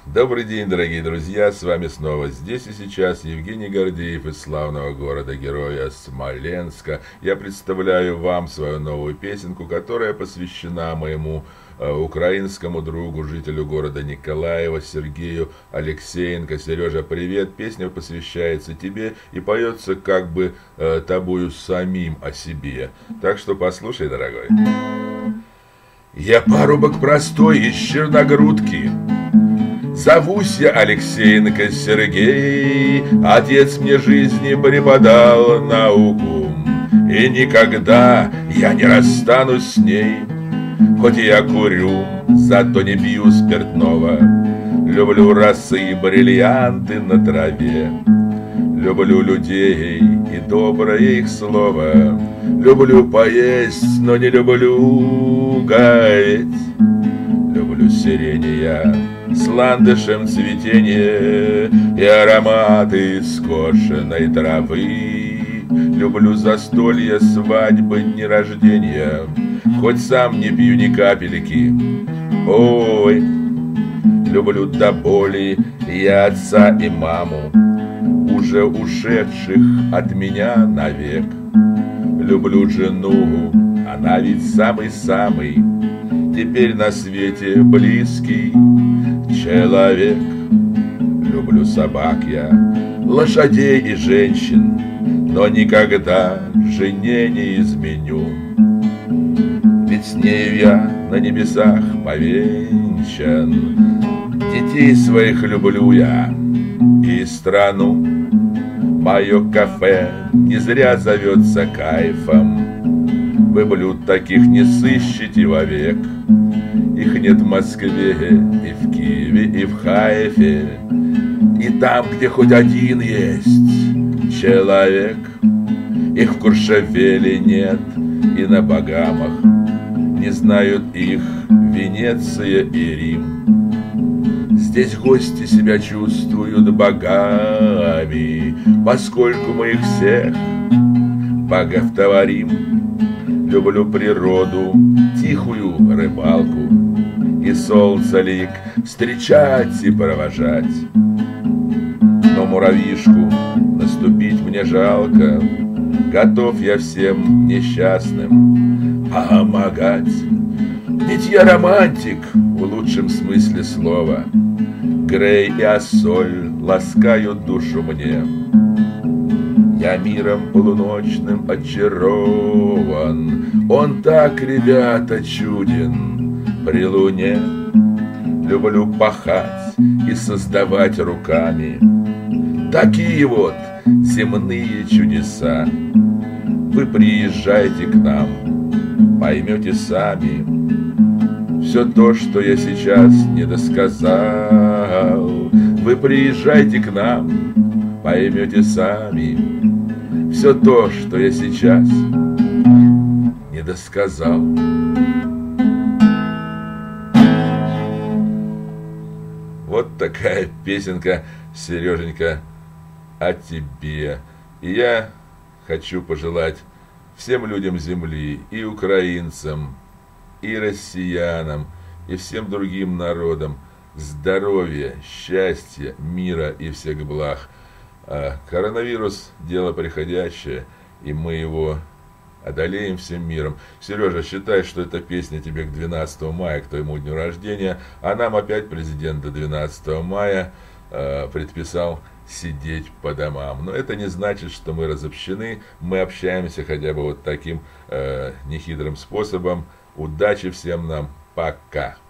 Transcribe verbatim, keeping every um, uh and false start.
Добрый день, дорогие друзья, с вами снова здесь и сейчас Евгений Гордеев из славного города-героя Смоленска. Я представляю вам свою новую песенку, которая посвящена моему э, украинскому другу, жителю города Николаева, Сергею Алексеенко. Сережа, привет! Песня посвящается тебе и поется как бы э, тобою самим о себе. Так что послушай, дорогой. Я парубок простой из Черногрудки. Зовусь я Алексеенко Сергей, отец мне жизни преподал науку, и никогда я не расстанусь с ней. Хоть и я курю, зато не пью спиртного, люблю росы и бриллианты на траве. Люблю людей и доброе их слово, люблю поесть, но не люблю гаять. Люблю сирени я с ландышем цветение и ароматы скошенной травы. Люблю застолья, свадьбы, дни рождения, хоть сам не пью ни капельки. Ой, люблю до боли я отца и маму, уже ушедших от меня навек. Люблю жену, она ведь самый-самый теперь на свете близкий человек. Люблю собак я, лошадей и женщин, но никогда жене не изменю. Ведь с нею я на небесах повенчан. Детей своих люблю я и страну. Мое кафе не зря зовется кайфом. Вы блюд таких не сыщете вовек. Их нет в Москве, и в Киеве, и в Хайфе, и там, где хоть один есть человек. Их в Куршавеле нет, и на Багамах не знают их Венеция и Рим. Здесь гости себя чувствуют богами, поскольку мы их всех боготворим. Люблю природу, тихую рыбалку и солнце лик встречать и провожать. Но муравьишку наступить мне жалко, готов я всем несчастным помогать. Ведь я романтик в лучшем смысле слова. Грей и Ассоль ласкают душу мне. Я миром полуночным очарован, он так, ребята, чуден при луне. Люблю пахать и создавать руками такие вот земные чудеса. Вы приезжайте к нам, поймете сами все то, что я сейчас не досказал. Вы приезжайте к нам, поймете сами все то, что я сейчас не досказал. Вот такая песенка, Сереженька, о тебе. И я хочу пожелать всем людям земли, и украинцам, и россиянам, и всем другим народам здоровья, счастья, мира и всех благ. А коронавирус – дело приходящее, и мы его одолеем всем миром. Сережа, считай, что эта песня тебе к двенадцатому мая, к твоему дню рождения, а нам опять президент до двенадцатого мая э, предписал сидеть по домам. Но это не значит, что мы разобщены, мы общаемся хотя бы вот таким э, нехитрым способом. Удачи всем нам, пока!